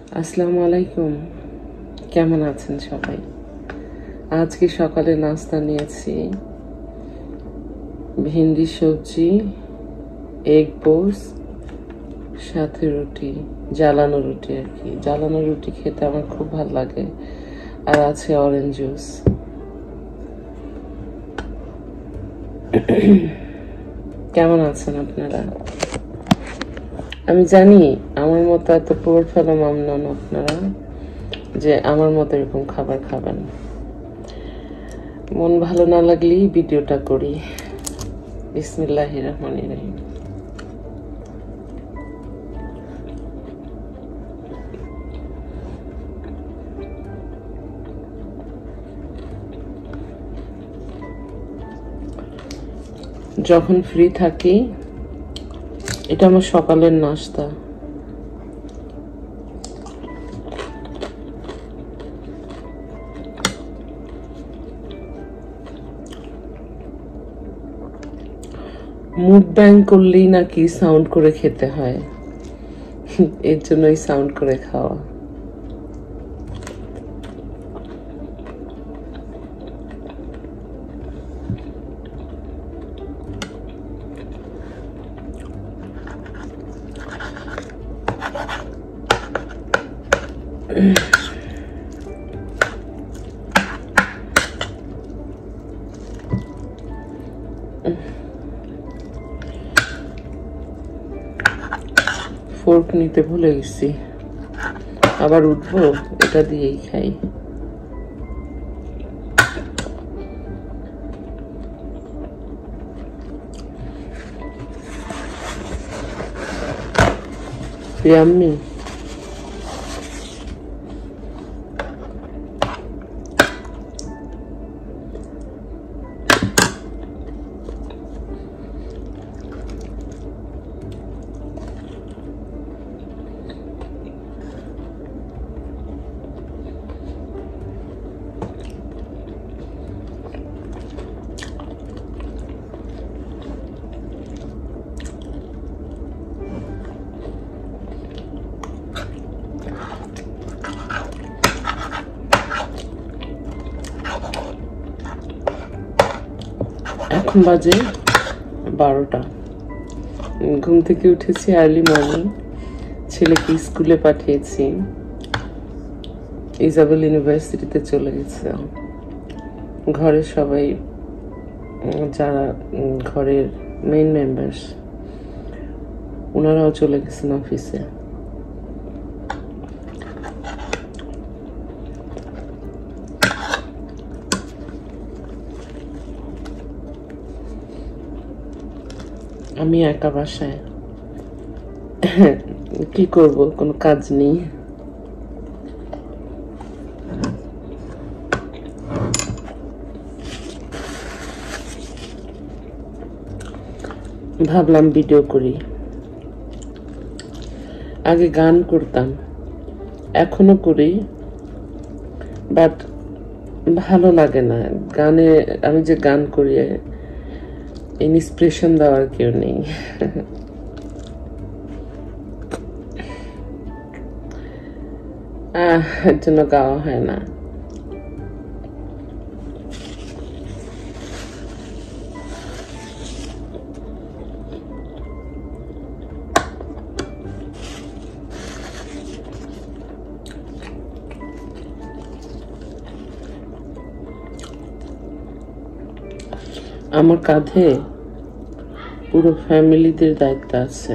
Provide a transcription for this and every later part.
আসসালামু আলাইকুম, কেমন আছেন সবাই? আজকে সকালে নাস্তা নিয়েছি ভিন্ডি সবজি, এগ পোস, সাথে রুটি, জ্বালানো রুটি আর কি। জ্বালানো রুটি খেতে আমার খুব ভালো লাগে। আর আছে অরেঞ্জ জুস। কেমন আছেন আপনারা? আমি জানি আমার মতো এত পুয়ার ফেলো মামনন আপনারা যে আমার মতো এরকম খাবার খাবেন। মন ভালো না লাগলেই ভিডিওটা করি। বিসমিল্লাহির রহমানির রহিম। যখন ফ্রি থাকি এটা আমার সকালের নাস্তা। মুখ ব্যাং করলেই নাকি সাউন্ড করে খেতে হয়, এর জন্যই সাউন্ড করে খাওয়া। ফোর্ক নিতে ভুলে গেছি, আবার উঠবো, এটা দিয়েই খাই। ইয়াম্মি। এখন বাজে 12টা। ঘুম থেকে উঠেছি আর্লি মর্নিং, ছেলেকে স্কুলে পাঠিয়েছি, ইজাবেল ইউনিভার্সিটিতে চলে গেছে। ঘরের সবাই যারা ঘরের মেইন মেম্বার্স ওনারাও চলে গেছেন অফিসে। আমি একা বাসায়, কি করব, কোনো কাজ নেই। ভাবলাম ভিডিও করি। আগে গান করতাম, এখনো করি, বাট ভালো লাগে না গানে। আমি যে গান করি ইন্সপিরেশন দেওয়ার কেউ নেই। এর জন্য গাওয়া হয় না। আমার কাঁধে পুরো ফ্যামিলিদের দায়িত্ব আছে।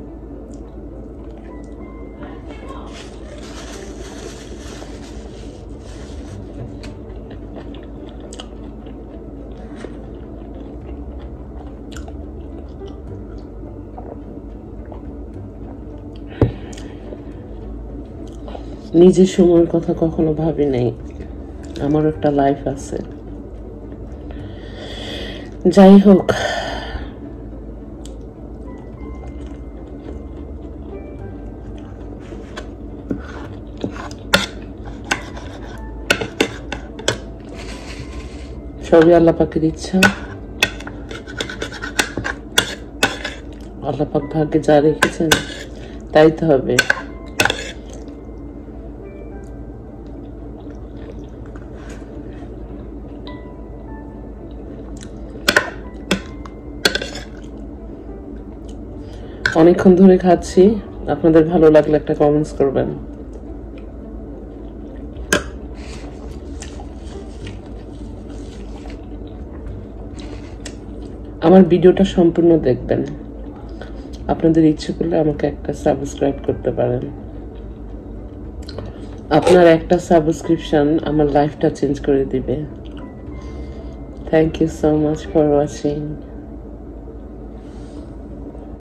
নিজের সময়ের কথা কখনো ভাবি নাই, আমার একটা লাইফ আছে। যাই হোক, সবই আল্লাহ পাকের ইচ্ছা। আল্লাহ পাক ভাগ্যে যা রেখেছেন তাই তো হবে। অনেকক্ষণ ধরে খাচ্ছি, আপনাদের ভালো লাগলে একটা কমেন্টস করবেন। আমার ভিডিওটা সম্পূর্ণ দেখবেন, আপনাদের ইচ্ছে করলে আমাকে একটা সাবস্ক্রাইব করতে পারেন। আপনার একটা সাবস্ক্রিপশন আমার লাইফটা চেঞ্জ করে দিবে। Thank you so much for watching.